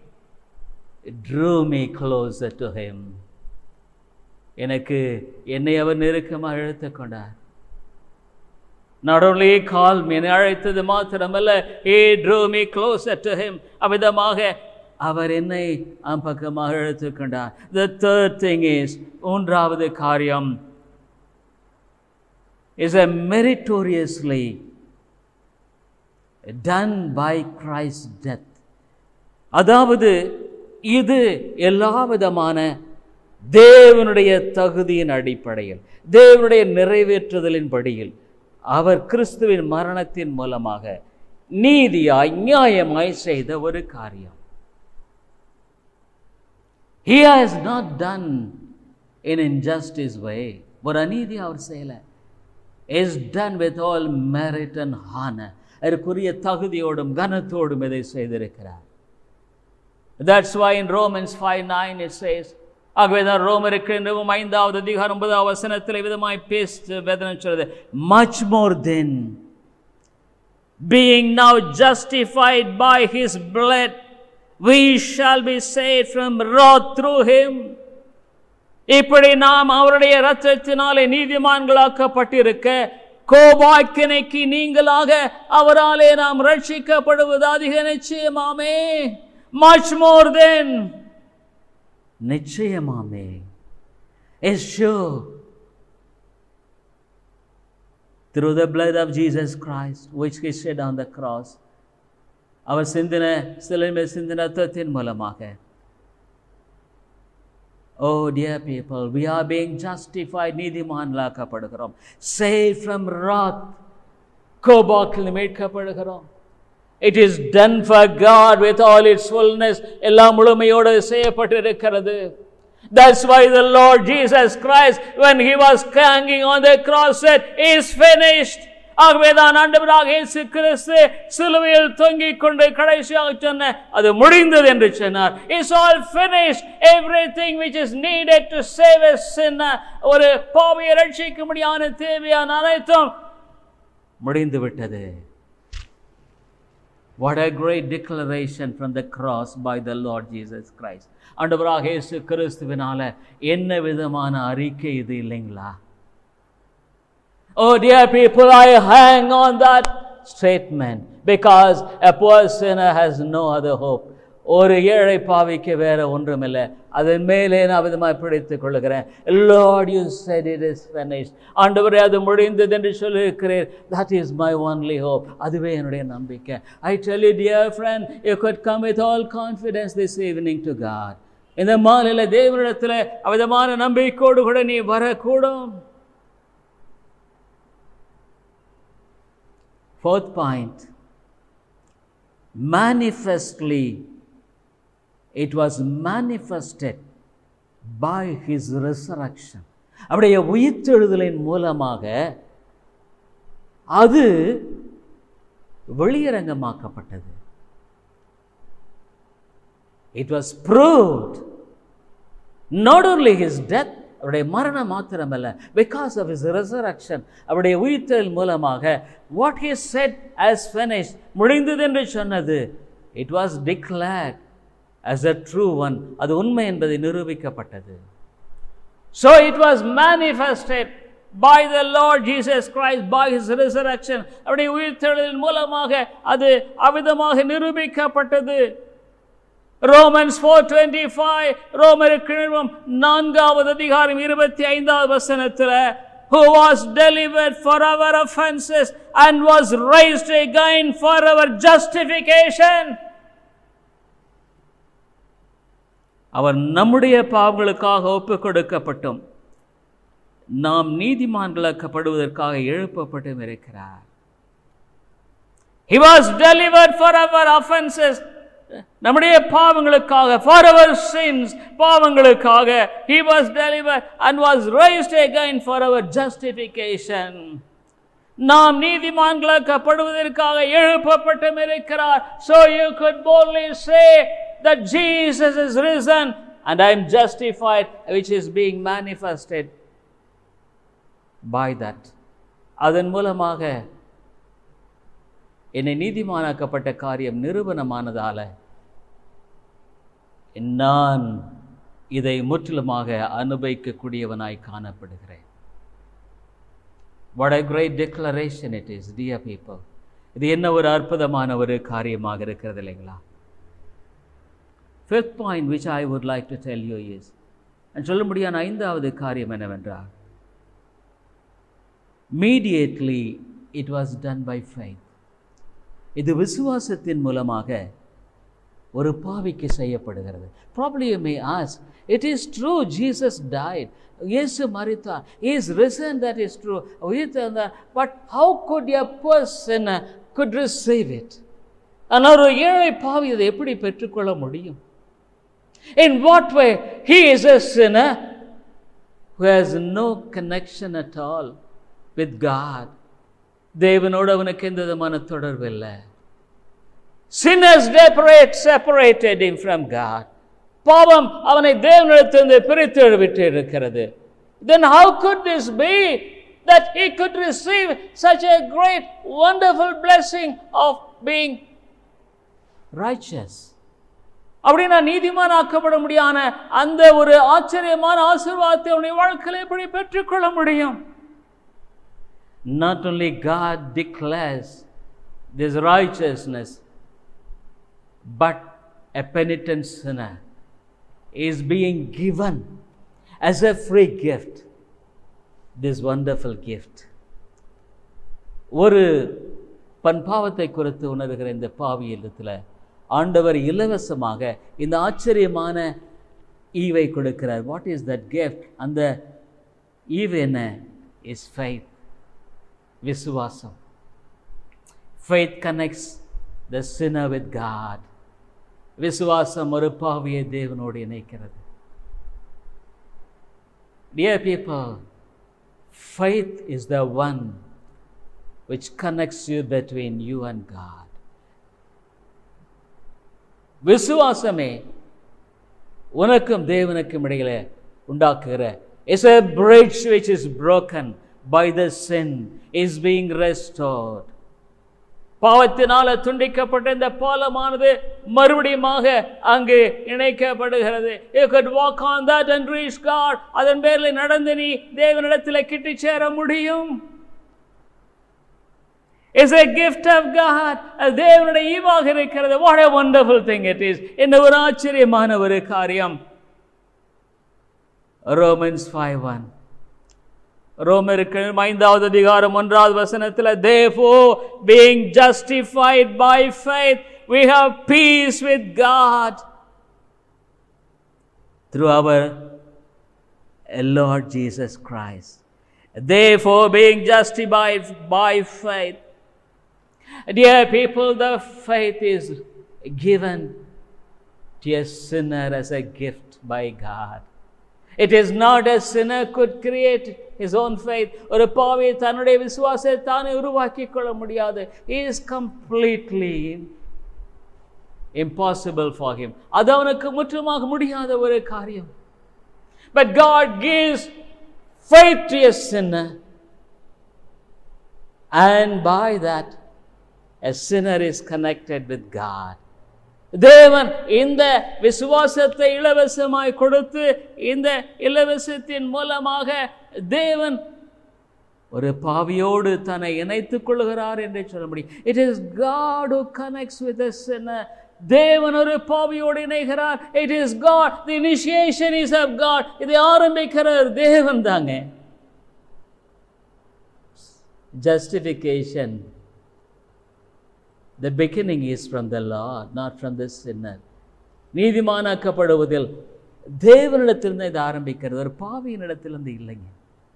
drew me closer to him. எனக்கு என்னை அவர் நெருக்கமாக இழுத்துக் கொண்டார். Not only called me, என்னை அழைத்தது மாத்திரமல்ல, he drew me closer to him. அவ்விதமாக அவர் என்னை பக்கமாக இழுத்துக் கொண்டார். The third thing is, மூன்றாவது காரியம் is a meritoriously done by Christ's death. அதாவது இது எல்லா விதமான தேவனுடைய தகுதியின் அடிப்படையில், தேவனுடைய நிறைவேற்றுதலின் படியில் அவர் கிறிஸ்துவின் மரணத்தின் மூலமாக நீதியாய் நியாயமாய் செய்த ஒரு காரியம். He has not done in injustice way. ஒரு அநீதி அவர் செய்யல. Is done with all merit and honor. அதற்குரிய தகுதியோடும் கனத்தோடும் இதை செய்திருக்கிறார். That's why in Romans five nine it says, ஆகவேதான் ரோமருக்கு என்றும் ஐந்தாவது அதிகாரம் ஒன்பதாவது வசனத்தில் விதமாய் பேச வேதனை சொல்றது, much more than being now justified by his blood, we shall be saved from wrath through him. இப்படி நாம் அவருடைய இரத்தத்தினாலே நீதிமான்களாக்கப்பட்டிருக்க, கோபாக்கினைக்கு நீங்களாக அவராலே நாம் ரட்சிக்கப்படுவது அதிக நிச்சயமாமே. Much more than, நிச்சயமாமே, is sure through the blood of Jesus Christ which he shed on the cross. அவர் சிந்தின சிலுவை சிந்தின ரத்தத்தின் மூலமாக. Oh dear people, we are being justified, நீதிமான்களாக்கப்படுகிறோம். Saved from wrath, கோபாக்கில் மீட்கப்படுகிறோம். It is done for God with all its fullness. எல்லாம் முழுமையோடு செய்யப்பட்டிருக்கிறது. That's why the Lord Jesus Christ, when he was hanging on the cross, said, "It is finished." ஆகவேதான் ஆண்டவராக இயேசு கிறிஸ்து சிலுவையில் தொங்கிக் கொண்டு கடைசியாக சொன்ன அது முடிந்தது என்று சொன்னார். It's all finished. Everything which is needed to save a sinner, ஒரு பாவியை ரட்சிக்கும்படியான தேவையான அனைத்தும் முடிந்து விட்டது. What a great declaration from the cross by the Lord Jesus Christ. ஆண்டவராக இயேசு கிறிஸ்துவினால என்ன விதமான அறிக்கை இது இல்லைங்களா? Oh dear people, I hang on that statement because a poor sinner has no other hope. ஒரு ஏழை பாவிக்கு வேற ஒன்றுமில்லை. அதன் மேலே நான் விதமாய் பிடித்துக் கொள்கிறேன். Lord, you said it is finished. ஆண்டவரே அது முடிந்தது என்று சொல்லியிருக்கிறீர். That is my only hope. அதுவே என்னுடைய நம்பிக்கை. I tell you dear friend, you could come with all confidence this evening to God. இந்த மாலையில தேவனிடத்தில் அவிதமான நம்பிக்கையோடு கூட நீ வரக்கூடும். Fourth point, manifestly, it was manifested by his resurrection. அவருடைய உயிர்த்தெழுதலின் மூலமாக அது வெளியரங்கமாக்கப்பட்டது. It was proved, not only his death, அவருடைய மரணம் மாத்திரமல்ல, because of his resurrection, அவருடைய உயிர்த்தெழுதல் மூலமாக what he said as finished, முடிந்தது என்று சொன்னது, it was declared as a true one, அது உண்மை என்பதை நிரூபிக்கப்பட்டது. So it was manifested by the Lord Jesus Christ by his resurrection. அவருடைய உயிர்த்தெழுதலின் மூலமாக அது அவிதமாக நிரூபிக்கப்பட்டது. Romans four twenty-five, ரோமருக்கு நிருபம் நான்காவது அதிகாரம் இருபத்தி ஐந்தாவது வசனத்தில், who was delivered for our offenses and was raised again for our justification. அவர் நம்முடைய பாவங்களுக்காக ஒப்புக் கொடுக்கப்பட்டும் நாம் நீதிமான்களாக்கப்படுவதற்காக எழுப்பப்பட்டும் இருக்கிறார். He was delivered for our offenses, நம்முடைய பாவங்களுக்காக, for our sins, பாவங்களுக்காக he was delivered and was raised again for our justification. நாம் நீதிமான்களாக்கப்படுவதற்காக எழுப்பப்பட்டும் இருக்கிறார். So you could boldly say that Jesus is risen and I am justified, which is being manifested by that. அதன் மூலமாக என்னை நீதிமானாக்கப்பட்ட காரியம் நிரூபணமானதால நான் இதை முற்றிலுமாக அனுபவிக்கக்கூடியவனாய் காணப்படுகிறேன். What a great declaration it is, dear people. இது என்ன ஒரு அற்புதமான ஒரு காரியமாக இருக்கிறது இல்லைங்களா? Fifth point which I would like to tell you is, and சொல்ல முடியான ஐந்தாவது காரியம் என்னவென்றால், immediately it was done by faith. இது விசுவாசத்தின் மூலமாக ஒரு பாவிக்கு செய்யப்படுகிறது. Probably you may ask, it is true Jesus died, இயேசு மரித்தார், he is risen, that is true, உயிர்த்தெழுந்தார், but how could a person could receive it? ஆனால் ஒரு ஏழை பாவி இதை எப்படி பெற்றுக்கொள்ள முடியும்? In what way? He is a sinner who has no connection at all with God. தேவனோடு அவனுக்கு எந்த விதமான தொடர்பு இல்லை. Sin has separated him from God. பாவம் அவனை தேவனிடத்திலிருந்து பிரித்து விட்டு இருக்கிறது. Then how could this be that he could receive such a great, wonderful blessing of being righteous? அப்படின்னா நீதிமான் ஆக்கப்பட முடியான அந்த ஒரு ஆச்சரியமான ஆசீர்வாதத்தை அவனுடைய வாழ்க்கையில் எப்படி பெற்றுக்கொள்ள முடியும்? Not only God declares this righteousness, but a penitent sinner is being given as a free gift this wonderful gift. ஒரு பண்பாவத்தை குறித்து உணர்கிற இந்த பாவி இல்லத்தில் ஆண்டவர் இலவசமாக இந்த ஆச்சரியமான ஈவை கொடுக்கிறார். What is that gift? அந்த ஈவு என்ன? is faith. விசுவாசம். Faith connects the sinner with God. விசுவாசம் ஒரு பாவியை தேவனோடு இணைக்கிறது. Dear people, faith is the one which connects you between you and God. விசுவாசமே உனக்கும் தேவனுக்கும் இடையிலே உண்டாக்குகிற is a bridge which is broken by the sin is being restored. பாவத்தினால துண்டிக்கப்பட்ட இந்த பாலமானது மறுபடியுமாக அங்கு இணைக்கப்படுகிறது. You could walk on that and reach God. அதன் பேரில் நடந்து நீ தேவனிடத்தில் கிட்டி சேர முடியும். It's a gift of God. தேவனுடைய ஈவாக இருக்கிறது. What a wonderful thing it is. என்ன ஒரு ஆச்சரியமான ஒரு காரியம். Romans five one. ரோமருக்கு ஐந்தாவது அதிகாரம் ஒன்றாவது வசனத்தில், therefore being justified by faith we have peace with God through our Lord Jesus Christ. Therefore being justified by faith. Dear people, the faith is given to a sinner as a gift by God. It is not a sinner could create his own faith. ஒரு பாவி தன்னுடைய விசுவாசத்தை தானே உருவாக்கிக் கொள்ள முடியாது. He is completely impossible for him. அது அவனுக்கு முற்றுமாக முடியாத ஒரு காரியம். But God gives faith to a sinner, and by that a sinner is connected with God. தேவன் இந்த விசுவாசத்தை இலவசமாய் கொடுத்து இந்த இலவசத்தின் மூலமாக தேவன் ஒரு பாவியோடு தன்னை இணைத்துக் கொள்கிறார் என்று சொல்ல முடியும். It is God who connects with a sinner. தேவன் ஒரு பாவியோடு இணைகிறார். It is God. The initiation is of God. இதை ஆரம்பிக்கிறார் தேவன் தாங்க. Justification, the beginning is from the Lord, not from the sinner. நீதிமானாக்கப்படுவதில் தேவனிடத்திலிருந்து இது ஆரம்பிக்கிறது, ஒரு பாவியினிடத்திலிருந்து இல்லைங்க.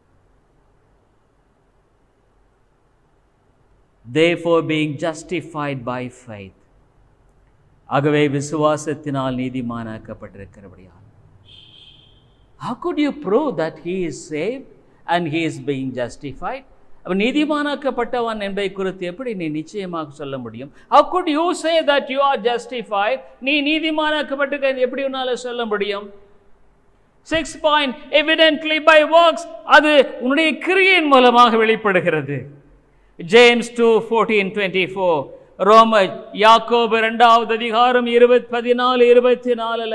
Therefore being justified by faith. ஆகவே விசுவாசத்தினால் நீதிமானாக்கப்பட்டிருக்கிறபடியால். How could you prove that he is saved and he is being justified? அவன் நீதிமானாக்கப்பட்டவன் என்பதை குறித்து எப்படி நீ நிச்சயமாக சொல்ல முடியும்? How could you say that you are justified? நீ நீதிமானாக்கப்பட்டிருக்க எப்படி உன்னால சொல்ல முடியும்? Six point, evidently by works. அது உன்னுடைய கிரியையின் மூலமாக வெளிப்படுகிறது. James two fourteen twenty-four. ரோம யாக்கோபு இரண்டாவது அதிகாரம் இருபது பதினாலு இருபத்தி நாலுல,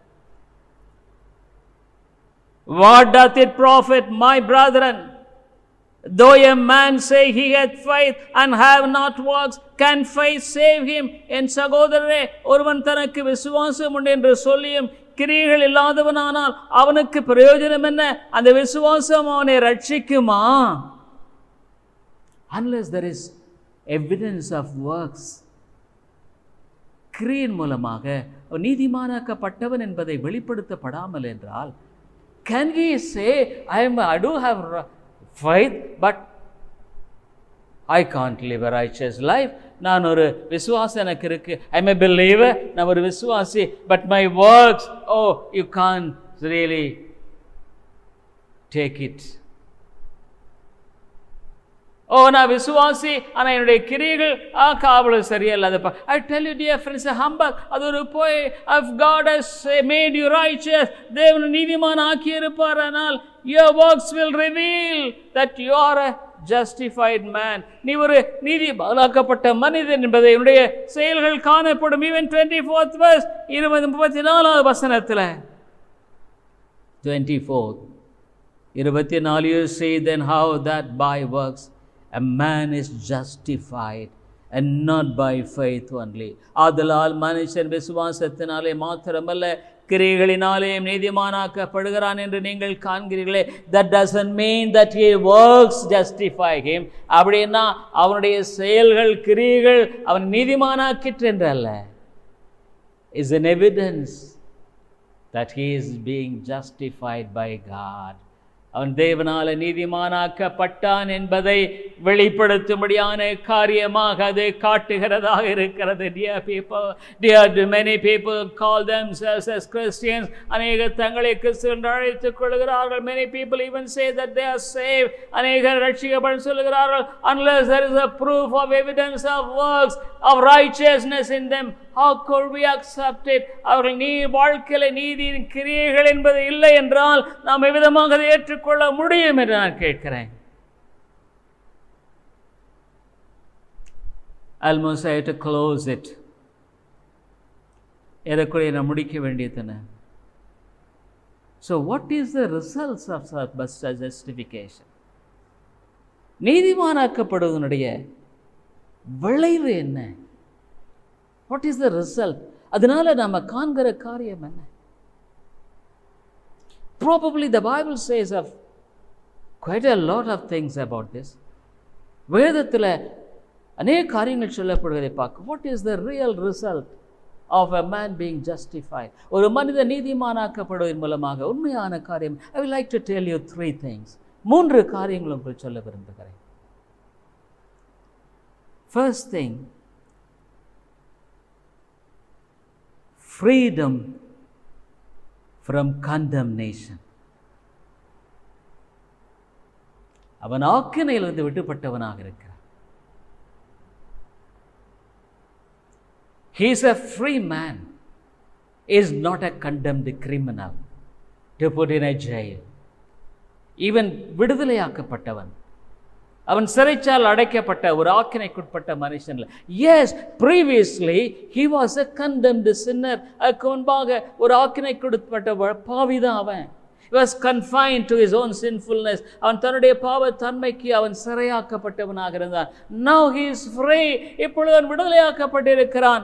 What doth it profit, my brethren, though a man say he hath faith and have not works, can faith save him? என் சகோதரரே, ஒருவன் தனக்கு விசுவாசம் உண்டு என்று சொல்லியும் கிரியைகள் இல்லாதவனானால் அவனுக்கு பிரயோஜனம் என்ன? அந்த விசுவாசம் அவனை ரட்சிக்குமா? Unless there is evidence of works. கிரியின் மூலமாக நீதிமானாக்கப்பட்டவன் என்பதை வெளிப்படுத்தப்படாமல் என்றால், can he say, I am I do have faith but I can't live a righteous life? நான் ஒரு விசுவாசம் எனக்கு இருக்கு, I am a believer, நான் ஒரு விசுவாசி, but my works, oh, you can't really take it. ஓ, நான் விசுவாசி, ஆனால் என்னுடைய கிரியைகள் ஆ காவலும் சரியில்லாதப்பா. I tell you dear friends, humbug, அது ஒரு போய். If God has made you righteous, தேவன் நீதிமான் ஆக்கி இருப்பார், ஆனால் your works will reveal that you are a justified man. நீ ஒரு நீதிமானாக்கப்பட்ட மனிதன் என்பதை உன்னுடைய செயல்கள் காணப்படும். Even twenty-fourth verse, இருபது முப்பத்தி நாலாவது வசனத்தில், twenty-fourth இருபத்தி நாலு, you see then how that by works a man is justified and not by faith only. ஆதலால் மனுஷன் விசுவாசத்தினாலே மாத்திரமல்ல கிரியைகளினாலே நீதிமானாக்கப்படுகிறான் என்று நீங்கள் காண்கிறீர்களே. That doesn't mean that he works justify him. அப்படின்னா அவனுடைய செயல்கள் கிரியைகள் அவன் நீதிமானாக்கிற்று என்றல்ல. Is an evidence that he is being justified by God. அவன் தேவனால நீதிமானாக்கப்பட்டான் என்பதை வெளிப்படுத்தும்படியான காரியமாக அது காட்டுகிறதாக இருக்கிறது. Dear people, dear many people call themselves as Christians. அநேக தங்களை கிறிஸ்து என்று அழைத்துக் கொள்கிறார்கள். Many people even say that they are saved. அநேகர் ரட்சிக்கப்படும் சொல்கிறார்கள். Unless there is a proof of evidence of works of righteousness in them, how could we accept it? அவர்கள் நீ வாழ்க்கையில நீதியின் கிரியைகள் என்பது இல்லை என்றால் நாம் எவ்விதமாக அதை ஏற்றுக்கொள்ள முடியும் என்று நான் கேட்கிறேன். Almost I have to close it. ஏறக்குறைய நான் முடிக்க வேண்டியதுன. So what is the results of justification? நீதிமானாக்கப்படுவதனுடைய விளைவு என்ன? What is the result? அதனால நாம காண்கிற காரியம் என்ன? Probably the Bible says of quite a lot of things about this. வேதத்தில் அநேக காரியங்கள் சொல்லப்படுவதை பார்க்க. What is the real result of a man being justified? ஒரு மனிதன் நீதிமானாக்கப்படுவதன் மூலமாக உண்மையான காரியம். I would like to tell you three things. மூன்று காரியங்கள் உங்களுக்கு சொல்ல விரும்புகிறேன். First thing, freedom from condemnation. அவன் ஆக்கினையிலிருந்து விடுபட்டவனாக இருக்கிறான். He is a free man. He is not a condemned criminal to put in a jail. Even விடுதலையாக்கப்பட்டவன், அவன் சிறைச்சால் அடைக்கப்பட்ட ஒரு ஆக்கினைக்குட்பட்ட மனுஷன். Yes, previously he was a condemned sinner. அதுக்கு முன்பாக ஒரு ஆக்கினைக்குட்பட்ட பாவிதான் அவன். He was confined to his own sinfulness. அவன் தன்னுடைய பாவ தன்மைக்கு அவன் சிறையாக்கப்பட்டவனாக இருந்தான். Now he is free. இப்பொழுது அவன் விடுதலையாக்கப்பட்டிருக்கிறான்.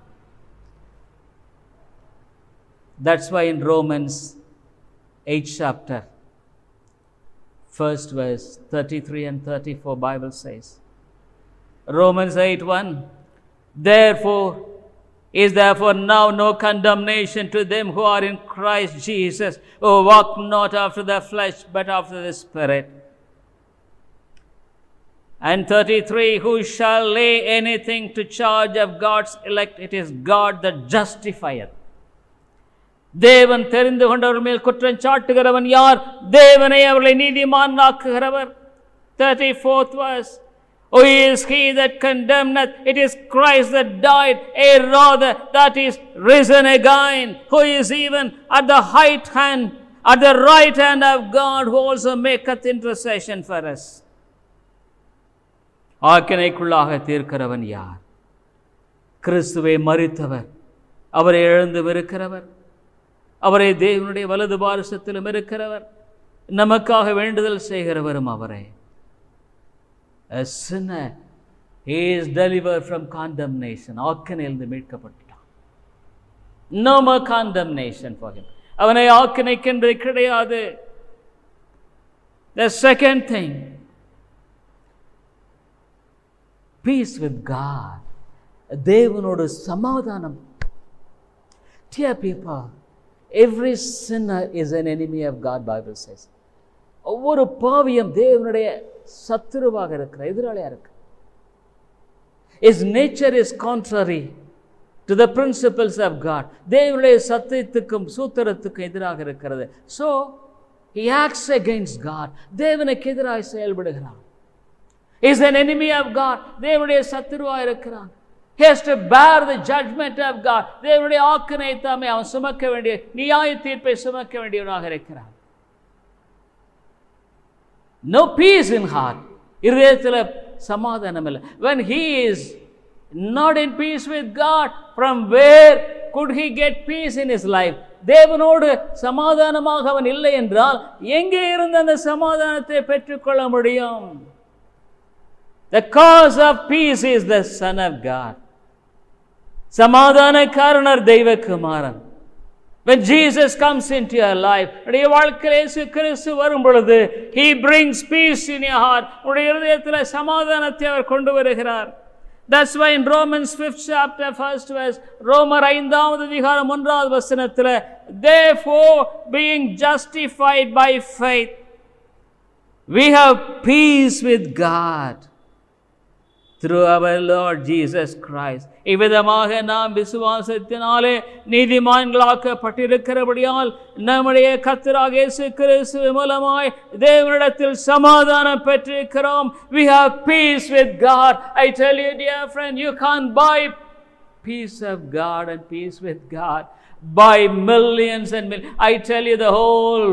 That's why in Romans eighth chapter, first verse, thirty-three and thirty-four, Bible says, Romans eight one, therefore is therefore now no condemnation to them who are in Christ Jesus, who walk not after the flesh but after the Spirit. And thirty-three, who shall lay anything to charge of God's elect? It is God that justifieth. தேவன் தெரிந்து கொண்டவர்கள் மேல் குற்றம் சாட்டுகிறவன் யார்? தேவனை அவர்களை நீதிமான் ஆக்குகிறவர். thirty-fourth verse, who is he that condemneth? It is Christ that died, a rather that is risen again, who is even at the right hand, at the right hand of God, who also maketh intercession for us. ஆக்கினைக்குள்ளாக தீர்க்கிறவன் யார்? கிறிஸ்துவை மரித்தவர், அவரை எழுந்து இருக்கிறவர், அவரை தேவனுடைய வலது பாரிசத்திலும் இருக்கிறவர், நமக்காக வேண்டுதல் செய்கிறவரும் அவரே. A sinner, he is delivered from condemnation. ஆக்கினையிலிருந்து மீட்கப்பட்டான். No more condemnation for him. அவனை ஆக்கினைக்கென்று கிடையாது. The second thing, peace with God. தேவனோடு சமாதானம். Dear people, every sinner is an enemy of God, Bible says. ஒவ்வொரு பாவியும் தேவனுடைய சத்துருவாக இருக்கிற, எதிராளியா இருக்கு. His nature is contrary to the principles of God. தேவனுடைய சத்தியத்துக்கும் சூத்திரத்துக்கும் எதிராக இருக்கிறது. So he acts against God. தேவனுக்கு எதிராக செயல்படுகிறான். He is an enemy of God. தேவனுடைய சத்துருவா இருக்கிறான். He has to bear the judgment of God. தேவனுடைய ஆக்கினை தாமே அவன் சுமக்க வேண்டிய நியாய தீர்ப்பை சுமக்க வேண்டியவனாக இருக்கிறான். No peace in heart. இருதயத்தில் சமாதானம் இல்லை. When he is not in peace with God, from where could he get peace in his life? தேவனோடு சமாதானமாக அவன் இல்லை என்றால் எங்கே இருந்து அந்த சமாதானத்தை பெற்றுக்கொள்ள முடியும்? The cause of peace is the Son of God. சமாதான காரணர் தெய்வகுமாரன். When Jesus comes into your life, உடைய வாழ்க்கையில் இயேசு கிறிஸ்து வரும் பொழுது, he brings peace in your heart. உடைய இதயத்தில் சமாதானத்தை அவர் கொண்டு வருகிறார். That's why in Romans fifth chapter first verse, ரோமர் ஐந்தாவது அதிகாரம் ஒன்றாவது வசனத்தில், therefore being justified by faith, We have peace with God through our Lord Jesus Christ. இவ்விதமாக நாம் விசுவாசத்தினாலே நீதிமான்களாக்கப்பட்டிருக்கிறபடியால் நம்முடைய கர்த்தராகிய இயேசு கிறிஸ்து மூலமாய் தேவனிடத்தில் சமாதானம் பெற்றிருக்கிறோம். We have peace with God. I tell you, dear friend, you can't buy peace of God and peace with God by millions and millions. I tell you, the whole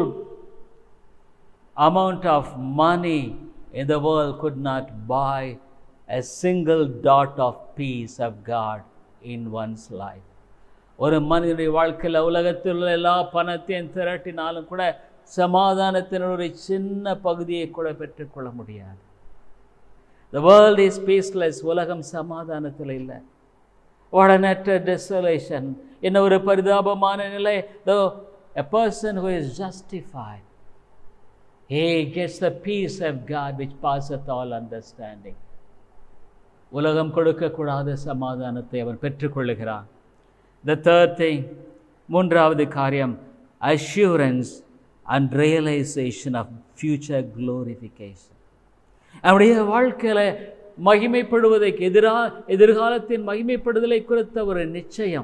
amount of money in the world could not buy a single dot of peace of God in one's life. ஒரு மனிதனுடைய வாழ்க்கையில் உலகத்தில் உள்ள எல்லா பணத்தையும் திரட்டினாலும் கூட சமாதானத்தின் ஒரு சின்ன பகுதியை கூட பெற்றுக்கொள்ள முடியாது. The world is peaceless. உலகம் சமாதானத்தில் இல்லை. What an utter desolation. என்ன ஒரு பரிதாபமான நிலை. Though a person who is justified, he gets the peace of God which passeth all understanding. உலகம் கொடுக்கக்கூடாத சமாதானத்தை அவன் பெற்றுக்கொள்ளுகிறான். The third thing, மூன்றாவது காரியம், assurance and realization of future glorification. அவருடைய வாழ்க்கையில் மகிமைப்படுவதற்கு எதிராக எதிர்காலத்தின் மகிமைப்படுதலை குறித்த ஒரு நிச்சயம்,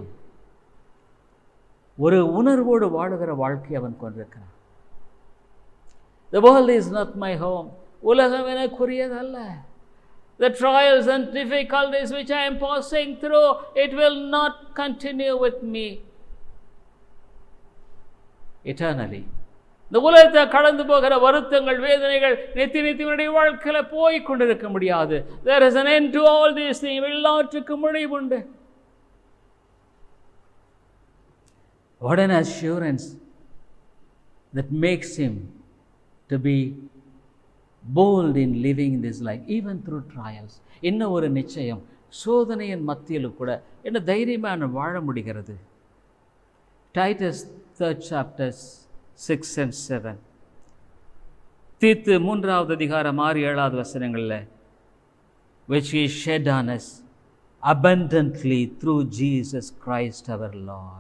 ஒரு உணர்வோடு வாழுகிற வாழ்க்கை அவன் கொண்டிருக்கிறான். The world is not my home. உலகம் எனக்குரியதல்ல. The trials and difficulties which I am passing through, it will not continue with me eternally. இந்த உலகத்தை கடந்து போகிற வருத்தங்கள், வேதனைகள் நித்திய நித்தியனுடைய வாழ்க்கையில போய் கொண்டிருக்க முடியாது. There is an end to all these things. எல்லாற்றுக்கு முடிவுண்டு. What an assurance that makes him to be bold in living this life even through trials. என்ன ஒரு நிச்சயம், சோதனையின் மத்தியிலும் கூட என்ன தைரியமான வாழ முடிகிறது. Titus third chapter six and seven. தீத்து மூன்றாவது அதிகாரம் ஆறு ஏழாவது வசனங்களில், which he shed on us abundantly through Jesus Christ our Lord.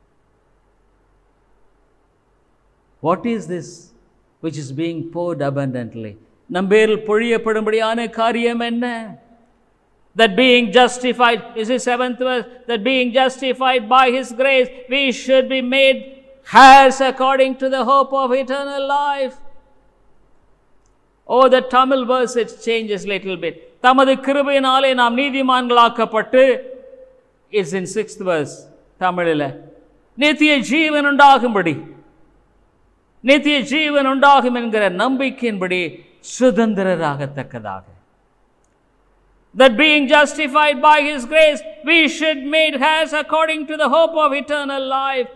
What is this which is being poured abundantly? நம்பேரில் பொழியப்படும்படியான காரியம் என்ன? That being justified, is the seventh verse, that being justified by his grace, we should be made heirs according to the hope of eternal life. Oh, the Tamil verse, it changes little bit. தமது கிருபையினாலே நாம் நீதிமான்களாக்கப்பட்டு, it's in sixth verse தமிழில், நித்திய ஜீவன் உண்டாகும்படி, நித்திய ஜீவன் உண்டாகும் என்கிற நம்பிக்கையின்படி சுதந்திரராகத்தக்கதாக. That being justified by his grace, we should made heirs according to the hope of eternal life.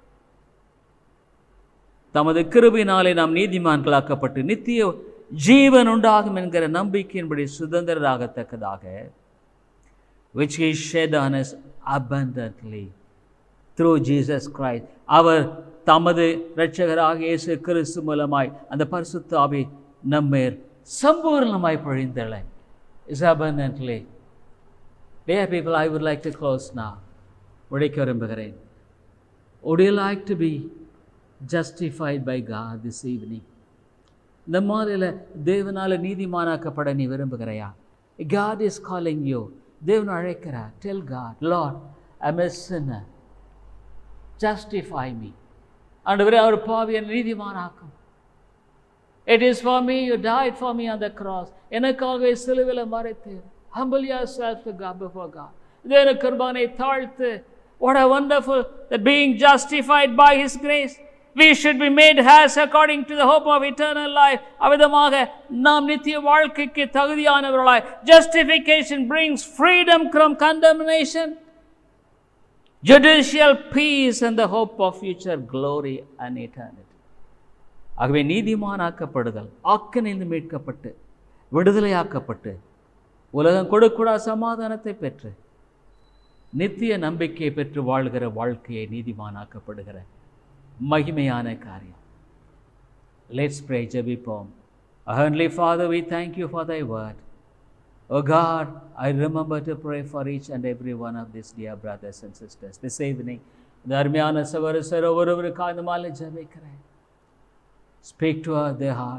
தமது கிருபையினாலே நாம் நீதிமான்களாக்கப்பட்டு நித்திய ஜீவன் உண்டாகும் என்கிற நம்பிக்கையின்படி சுதந்திரராகத்தக்கதாக, which he shed on us abundantly through Jesus Christ. அவர் தமது இரட்சகராக இயேசு கிறிஸ்து மூலமாய் அந்த பரிசுத்த ஆவி நம்மேல் சம்பூர்ணமாய் பொழிந்தள. Is abundantly. Dear people, I would like to close now. முடிக்க விரும்புகிறேன். Would you like to be justified by God this evening? இந்த மாலையில் தேவனால நீதிமானாக்கப்பட நீ விரும்புகிறாயா? God is calling you. தேவன் அழைக்கிறார். Tell God, Lord, I'm a sinner. Justify me. ஆண்டவரே, அவர் பாவியை நீதிமானாக்கும். It is for me, you died for me on the cross. எனக்காக சிலுவையில் மரித்தீர். Humble yourself to God before God. தேவ கிருபையை தாழ்த்து. What a wonderful, that being justified by his grace, we should be made heirs according to the hope of eternal life. அவ்விதமாக நாம் நித்திய வாழ்க்கைக்கு தகுதியானவர்களாய். Justification brings freedom from condemnation, judicial peace and the hope of future glory and eternity. ஆகவே நீதிமானாக்கப்படுதல், ஆக்கினையிலிருந்து மீட்கப்பட்டு விடுதலையாக்கப்பட்டு உலகம் கொடுக்கூடாத சமாதானத்தை பெற்று நித்திய நம்பிக்கையை பெற்று வாழ்கிற வாழ்க்கையை நீதிமானாக்கப்படுகிற மகிமையான காரியம். Let's pray. ஜெபிப்போம். Heavenly Father, we thank you for thy word. Oh God, I remember to pray for each and every one of these dear brothers and sisters. This evening, இந்த அருமையான சகோதர ஒவ்வொருவருக்காக இந்த மாலை ஜெபிக்கிறேன். Speak to their hearts.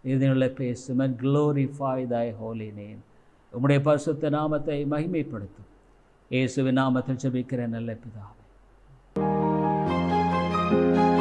இதனுள்ள பேசும். and glorify thy holy name. உம்முடைய பரிசுத்த நாமத்தை மகிமைப்படுத்தும். இயேசுவின் நாமத்தில் ஜெபிக்கிறேன் நல்ல பிதாவே.